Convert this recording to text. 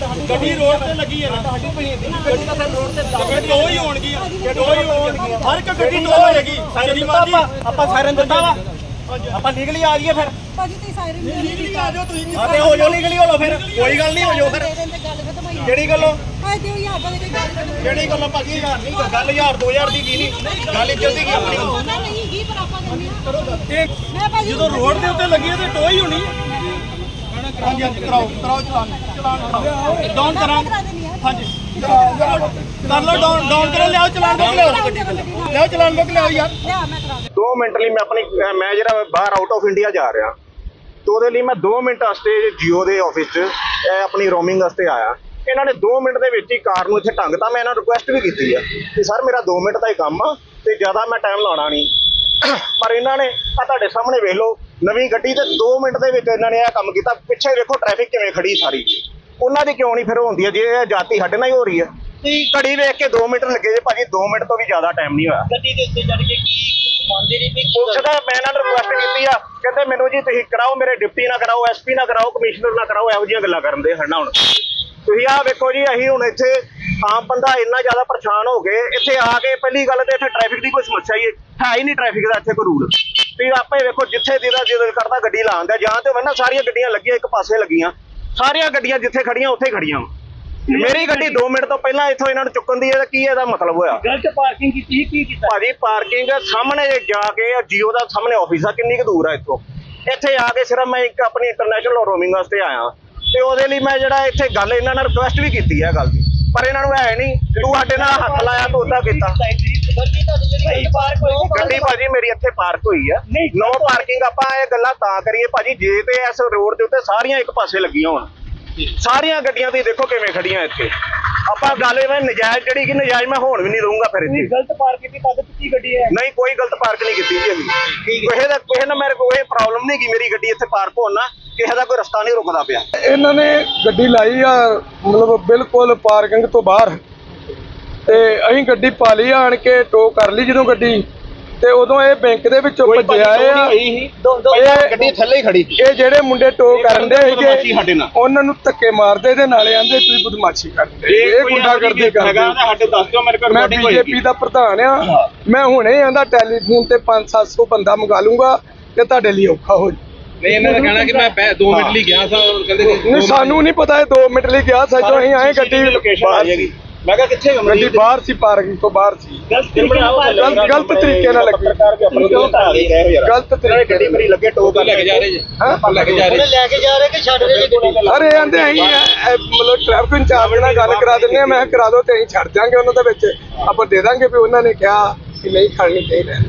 ਗੱਡੀ ਰੋਡ ਤੇ ਲੱਗੀ ਹੈ ਨਾ ਸਾਡੀ ਗੱਡੀ ਤਾਂ ਰੋਡ ਤੇ ਦੋ ਹੀ ਹੋਣਗੀਆਂ ਦੋ ਹੀ ਹੋਣਗੀਆਂ ਹਰ ਇੱਕ ਗੱਡੀ ਦੋ ਹੋਏਗੀ ਸ਼ਨੀਵਾਰ ਜੀ ਆਪਾਂ ਸਾਇਰਨ ਦਿੱਤਾ ਵਾ ਆਪਾਂ ਲੀਗਲੀ ਆ ਜਾਈਏ ਫਿਰ ਭਾਜੀ ਤੁਸੀਂ ਸਾਇਰਨ ਲੀਗਲੀ ਆ ਜਾਓ ਤੁਸੀਂ ਆਤੇ ਹੋ ਜਾਓ ਲੀਗਲੀ ਹੋ ਲਓ ਫਿਰ ਕੋਈ ਗੱਲ ਨਹੀਂ ਹੋ ਜਾਓ ਫਿਰ ਕਿਹੜੀ ਗੱਲੋਂ ਦਿਓ ਯਾਰ ਦਾ ਗੱਲ ਕਿਹੜੀ ਗੱਲੋਂ ਭਾਜੀ 1000 ਨਹੀਂ ਗੱਲ 1000 2000 ਦੀ ਕੀ ਨਹੀਂ ਗੱਲ ਇੱਜ਼ਤ ਦੀ ਕੀ ਆਪਣੀ ਨਹੀਂ ਗੀ ਪਰ ਆਪਾਂ ਕਰਨੀ ਮੈਂ ਭਾਜੀ ਜਦੋਂ ਰੋਡ ਦੇ ਉੱਤੇ ਲੱਗੀ ਤੇ ਟੋ ਹੀ ਹੋਣੀ ਹਾਂਜੀ ਹਾਂਜੀ ਕਰਾਓ ਚਲਾਨ ਕਰਾਓ ਡਾਊਨ ਕਰਾਂ ਹਾਂਜੀ ਕਰ ਲਓ ਡਾਊਨ ਕਰੋ ਲਿਆਓ ਚਲਾਨ ਬੁੱਕ ਲਿਆਓ ਚਲਾਨ ਬੁੱਕ ਲਿਆਓ ਯਾਰ ਲਿਆ ਮੈਂ ਕਰਾ ਦੇ 2 ਮਿੰਟ ਲਈ ਮੈਂ ਜਿਹੜਾ ਬਾਹਰ ਆਊਟ ਆਫ ਇੰਡੀਆ ਜਾ ਰਿਹਾ ਤੇ ਉਹਦੇ ਲਈ ਮੈਂ 2 ਮਿੰਟ ਵਾਸਤੇ ਜੀਓ ਦੇ ਆਫਿਸ 'ਚ ਆਪਣੀ ਰੋਮਿੰਗ ਵਾਸਤੇ ਆਇਆ। ਇਹਨਾਂ ਨੇ 2 ਮਿੰਟ ਦੇ ਵਿੱਚ ਹੀ ਕਾਰ ਨੂੰ ਇੱਥੇ ਢੰਗਤਾ। ਮੈਂ ਇਹਨਾਂ ਨੂੰ ਰਿਕੁਐਸਟ ਵੀ ਕੀਤੀ ਆ ਕਿ ਸਰ ਮੇਰਾ 2 ਮਿੰਟ ਦਾ ਹੀ ਕੰਮ ਆ ਤੇ ਜ਼ਿਆਦਾ ਮੈਂ ਟਾਈਮ ਲਾਉਣਾ ਨਹੀਂ, ਪਰ ਇਹਨਾਂ ਨੇ ਆ ਤੁਹਾਡੇ ਸਾਹਮਣੇ ਵੇਖ ਲਓ ਨਵੀਂ ਗੱਡੀ ਤੇ 2 ਮਿੰਟ ਦੇ ਵਿੱਚ ਇਹਨਾਂ ਨੇ ਇਹ ਕੰਮ ਕੀਤਾ। ਪਿੱਛੇ ਵੇਖੋ ਟ੍ਰੈਫਿਕ ਕਿਵੇਂ ਖੜੀ ਸਾਰੀ, ਉਹਨਾਂ ਦੀ ਕਿਉਂ ਨਹੀਂ ਫਿਰ ਹੁੰਦੀ ਹੈ ਜੇ ਇਹ ਜਾਤੀ ਸਾਡੇ ਨਾਲ ਹੀ ਹੋ ਰਹੀ ਹੈ। ਘੜੀ ਵੇਖ ਕੇ 2 ਮਿੰਟ ਲੱਗੇ ਜੇ ਭਾਜੀ, 2 ਮਿੰਟ ਤੋਂ ਵੀ ਜ਼ਿਆਦਾ ਟਾਈਮ ਨਹੀਂ ਹੋਇਆ। ਗੱਡੀ ਦੇ ਉੱਤੇ ਚੜ ਕੇ ਕੀ ਮੰਨਦੇ ਨਹੀਂ ਵੀ ਪੁਲਿਸ ਦਾ ਮੈਂ ਇਹਨਾਂ ਨੂੰ ਰਿਕੁਐਸਟ ਕੀਤੀ ਆ, ਕਹਿੰਦੇ ਮੈਨੂੰ ਜੀ ਤੁਸੀਂ ਕਰਾਓ, ਮੇਰੇ ਡਿਪਟੀ ਨਾ ਕਰਾਓ, ਐਸਪੀ ਨਾ ਕਰਾਓ, ਕਮਿਸ਼ਨਰ ਨਾ ਕਰਾਓ, ਇਹੋ ਜਿਹੀਆਂ ਗੱਲਾਂ ਕਰਨ ਦੇ ਹਨ। ਹੁਣ ਤੁਸੀਂ ਆਹ ਵੇਖੋ ਜੀ, ਅਸੀਂ ਹੁਣ ਇੱਥੇ ਆਮ ਬੰਦਾ ਇੰਨਾ ਜ਼ਿਆਦਾ ਪਰੇਸ਼ਾਨ ਹੋ ਗਏ ਇੱਥੇ ਆ ਕੇ। ਪਹਿਲੀ ਗੱਲ ਤੇ ਇੱਥੇ ਟ੍ਰੈਫਿਕ ਦੀ ਕੋਈ ਸਮੱਸਿਆ ਹੀ ਨਹੀਂ ਟ੍ਰੈਫਿਕ ਦਾ ਇੱਥੇ ਕੋਈ ਰੂਲ। ਤੁਸੀਂ ਆਪੇ ਵੇਖੋ ਜਿੱਥੇ ਦਿਲ ਕਰਦਾ ਗੱਡੀ ਲਾਉਂਦਾ ਜਾਂ ਤੇ ਨਾ ਸਾਰੀਆਂ ਗੱਡੀਆਂ ਲੱਗੀਆਂ ਇੱਕ ਪਾਸੇ ਲੱਗੀਆਂ, ਸਾਰੀਆਂ ਗੱਡੀਆਂ ਜਿੱਥੇ ਖੜੀਆਂ ਉੱਥੇ ਖੜੀਆਂ। ਮੇਰੀ ਗੱਡੀ 2 ਮਿੰਟ ਤੋਂ ਪਹਿਲਾਂ ਇੱਥੋਂ ਇਹਨਾਂ ਨੂੰ ਚੁੱਕਣ ਦੀ ਕੀ ਇਹਦਾ ਮਤਲਬ ਹੋਇਆ? ਗਲਤ ਪਾਰਕਿੰਗ ਕੀਤੀ ਕੀ ਕੀਤਾ ਭਾਜੀ? ਪਾਰਕਿੰਗ ਸਾਹਮਣੇ ਜਾ ਕੇ ਜੀਓ ਦਾ ਸਾਹਮਣੇ ਆਫਿਸ ਆ, ਕਿੰਨੀ ਕੁ ਦੂਰ ਆ ਇੱਥੋਂ? ਇੱਥੇ ਆ ਕੇ ਸਿਰਫ ਮੈਂ ਇੱਕ ਆਪਣੀ ਇੰਟਰਨੈਸ਼ਨਲ ਰੋਮਿੰਗ ਵਾਸਤੇ ਆਇਆ ਤੇ ਉਹਦੇ ਲਈ ਮੈਂ ਜਿਹੜਾ ਇੱਥੇ ਗੱਲ ਇਹਨਾਂ ਨਾਲ ਰਿਕੁਐਸਟ ਵੀ ਕੀਤੀ ਹੈ ਗੱਲ ਦੀ, ਪਰ ਇਹਨਾਂ ਨੂੰ ਹੈ ਨਹੀਂ। ਤੂੰ ਸਾਡੇ ਨਾਲ ਹੱਥ ਲਾਇਆ ਤੂੰ ਉਹਦਾ ਕੀਤਾ। ਗੱਡੀ ਭਾਜੀ ਮੇਰੀ ਇੱਥੇ ਪਾਰਕ ਹੋਈ ਆ, ਨੋ ਪਾਰਕਿੰਗ। ਆਪਾਂ ਇਹ ਗੱਲਾਂ ਤਾਂ ਕਰੀਏ ਭਾਜੀ ਜੇ ਤੇ ਇਸ ਰੋਡ ਦੇ ਉੱਤੇ ਸਾਰੀਆਂ ਇੱਕ ਪਾਸੇ ਲੱਗੀਆਂ ਹੋਣ, ਸਾਰੀਆਂ ਗੱਡੀਆਂ ਤੁਸੀਂ ਦੇਖੋ ਕਿਵੇਂ ਖੜੀਆਂ ਇੱਥੇ। ਆਪਾਂ ਗੱਲ ਇਹ ਨਜਾਇਜ਼ ਜਿਹੜੀ ਕਿ ਨਜਾਇਜ਼ ਮੈਂ ਹੋਣ ਵੀ ਨਹੀਂ ਦਊਂਗਾ ਫਿਰ ਇੱਥੇ। ਗਲਤ ਪਾਰਕ ਕੀਤੀ ਤਦ ਕੀਤੀ ਗੱਡੀ ਹੈ? ਨਹੀਂ ਕੋਈ ਗਲਤ ਪਾਰਕ ਨਹੀਂ ਕੀਤੀ ਜੀ ਅਸੀਂ। ਕਿਸੇ ਨਾਲ ਮੇਰੇ ਕੋਈ ਪ੍ਰੋਬਲਮ ਨਹੀਂ ਗੀ ਮੇਰੀ ਗੱਡੀ ਇੱਥੇ ਪਾਰਕ ਹੋਣ ਨਾਲ, ਕਿਸੇ ਦਾ ਕੋਈ ਰਸਤਾ ਨਹੀਂ ਰੁਕਦਾ ਪਿਆ। ਇਹਨਾਂ ਨੇ ਗੱਡੀ ਲਾਈ ਆ ਮਤਲਬ ਬਿਲਕੁਲ ਪਾਰਕਿੰਗ ਤੋਂ ਬਾਹਰ, ਤੇ ਅਸੀਂ ਗੱਡੀ ਪਾ ਲਈ ਆਣ ਕੇ ਟੋ ਕਰ ਲਈ ਜਦੋਂ ਗੱਡੀ, ਤੇ ਉਦੋਂ ਇਹ ਬੈਂਕ ਦੇ ਵਿੱਚੋਂ ਭੱਜੇ ਆਏ ਆ। ਗੱਡੀ ਥੱਲੇ ਹੀ ਖੜੀ। ਇਹ ਜਿਹੜੇ ਮੁੰਡੇ ਟੋ ਕਰਨ ਦੇ ਸੀਗੇ ਉਹਨਾਂ ਨੂੰ ਧੱਕੇ ਮਾਰਦੇ ਤੇ ਨਾਲੇ ਆਂਦੇ ਤੁਸੀਂ ਬਦਮਾਸ਼ੀ ਕਰਦੇ, ਇਹ ਗੁੰਡਾਗਰਦੀ ਕਰਦੇ। ਮੈਂ ਬੀਜੇਪੀ ਦਾ ਪ੍ਰਧਾਨ ਆ, ਮੈਂ ਹੁਣੇ ਆਂਦਾ ਟੈਲੀਫੋਨ ਤੇ 500-700 ਬੰਦਾ ਮੰਗਾ ਲੂੰਗਾ ਤੇ ਤੁਹਾਡੇ ਲਈ ਔਖਾ ਹੋ ਜਾਊ। ਨਹੀਂ ਇਹਨਾਂ ਦਾ ਕਹਿਣਾ ਕਿ ਮੈਂ 2 ਮਿੰਟ ਲਈ ਗਿਆ ਸਾਂ, ਕਹਿੰਦੇ ਨਹੀਂ ਸਾਨੂੰ ਨਹੀਂ ਪਤਾ ਇਹ 2 ਮਿੰਟ ਲਈ ਗਿਆ ਸੀ, ਜਦੋਂ ਅਸੀਂ ਆਏ ਗੱਡੀ ਮੈਂ ਕਿਹਾ ਕਿੱਥੇ ਗੱਡੀ ਬਾਹਰ ਸੀ, ਪਾਰਕਿੰਗ ਤੋਂ ਬਾਹਰ ਸੀ। ਗਲਤ ਤਰੀਕੇ ਨਾਲ ਲੱਗੀ, ਗਲਤ ਤਰੀਕੇ ਗੱਡੀ ਮੇਰੀ ਲੱਗੇ ਟੋ ਕਰ ਲੈ ਕੇ ਜਾ ਰਹੇ ਜੀ, ਲੈ ਕੇ ਜਾ ਰਹੇ ਕਿ ਛੱਡ ਰਹੇ ਜੀ? ਅਰੇ ਆਂਦੇ ਅਸੀਂ ਮਤਲਬ ਟ੍ਰੈਫਿਕ ਇੰਚਾਰਜ ਨਾਲ ਗੱਲ ਕਰਾ ਦਿੰਦੇ ਆ। ਮੈਂ ਕਰਾ ਦੋ ਤੇ ਅਸੀਂ ਛੱਡ ਜਾਾਂਗੇ ਉਹਨਾਂ ਦੇ ਵਿੱਚ, ਆਪਾਂ ਦੇ ਦਾਂਗੇ ਵੀ ਉਹਨਾਂ ਨੇ ਕਿਹਾ ਕਿ ਨਹੀਂ ਖੜਨੀ ਚਾਹੀਦੀ।